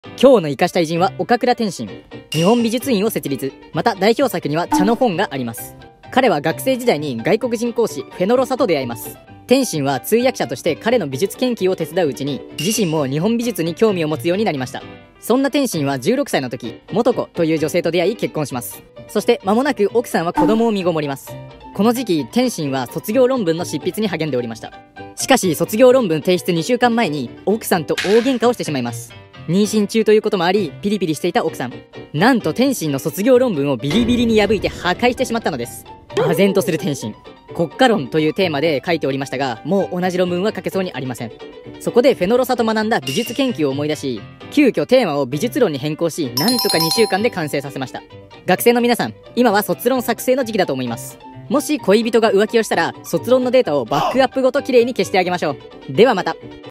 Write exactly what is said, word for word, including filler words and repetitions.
今日の生かした偉人は岡倉天心。日本美術院を設立。また代表作には茶の本があります。彼は学生時代に外国人講師フェノロサと出会います。天心は通訳者として彼の美術研究を手伝ううちに、自身も日本美術に興味を持つようになりました。そんな天心はじゅうろくさいの時、素子という女性と出会い結婚します。そして間もなく奥さんは子供を身ごもります。この時期、天心は卒業論文の執筆に励んでおりました。しかし卒業論文提出にしゅうかんまえに奥さんと大喧嘩をしてしまいます。妊娠中ということもあり、ピリピリしていた奥さん。なんと天心の卒業論文をビリビリに破いて破壊してしまったのです。唖然とする天心。国家論というテーマで書いておりましたが、もう同じ論文は書けそうにありません。そこでフェノロサと学んだ美術研究を思い出し、急遽テーマを美術論に変更し、なんとかにしゅうかんで完成させました。学生の皆さん、今は卒論作成の時期だと思います。もし恋人が浮気をしたら、卒論のデータをバックアップごと綺麗に消してあげましょう。ではまた。